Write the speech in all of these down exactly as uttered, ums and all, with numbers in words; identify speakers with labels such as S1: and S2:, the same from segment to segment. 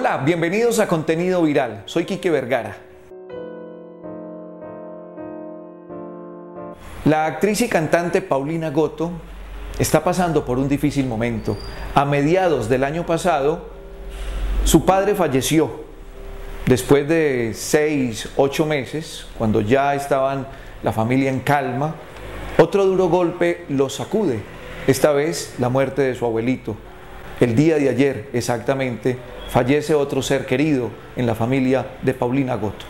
S1: Hola, bienvenidos a Contenido Viral. Soy Quique Vergara. La actriz y cantante Paulina Gotto está pasando por un difícil momento. A mediados del año pasado, su padre falleció. Después de seis, ocho meses, cuando ya estaban la familia en calma, otro duro golpe los sacude. Esta vez, la muerte de su abuelito. El día de ayer, exactamente, fallece otro ser querido en la familia de Paulina Gotto.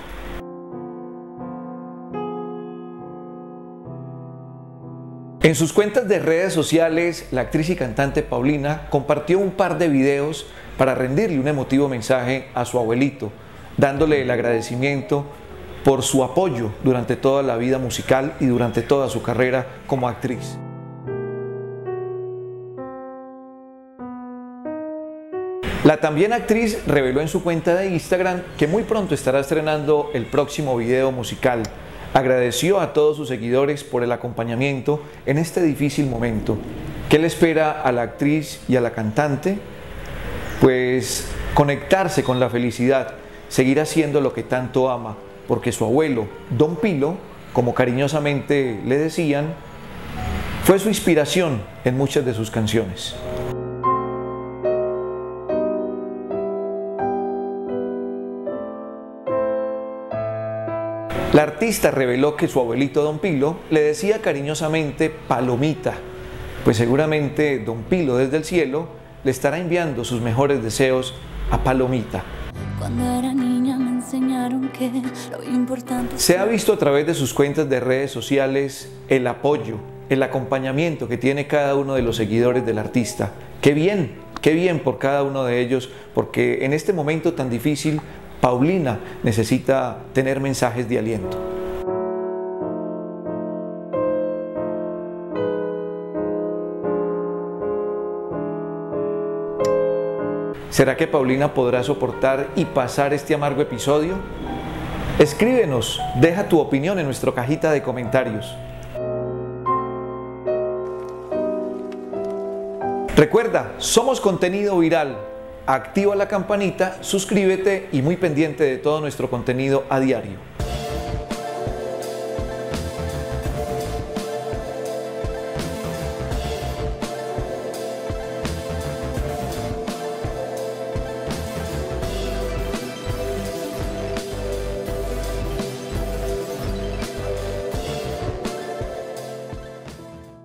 S1: En sus cuentas de redes sociales, la actriz y cantante Paulina compartió un par de videos para rendirle un emotivo mensaje a su abuelito, dándole el agradecimiento por su apoyo durante toda la vida musical y durante toda su carrera como actriz. La también actriz reveló en su cuenta de Instagram que muy pronto estará estrenando el próximo video musical. Agradeció a todos sus seguidores por el acompañamiento en este difícil momento. ¿Qué le espera a la actriz y a la cantante? Pues conectarse con la felicidad, seguir haciendo lo que tanto ama, porque su abuelo, Don Pilo, como cariñosamente le decían, fue su inspiración en muchas de sus canciones. La artista reveló que su abuelito Don Pilo le decía cariñosamente Palomita, pues seguramente Don Pilo desde el cielo le estará enviando sus mejores deseos a Palomita.
S2: Cuando era niña me enseñaron que lo importante...
S1: Se ha visto a través de sus cuentas de redes sociales el apoyo, el acompañamiento que tiene cada uno de los seguidores del artista. ¡Qué bien! ¡Qué bien por cada uno de ellos! Porque en este momento tan difícil, Paulina necesita tener mensajes de aliento. ¿Será que Paulina podrá soportar y pasar este amargo episodio? Escríbenos, deja tu opinión en nuestra cajita de comentarios. Recuerda, somos Contenido Viral. Activa la campanita, suscríbete y muy pendiente de todo nuestro contenido a diario.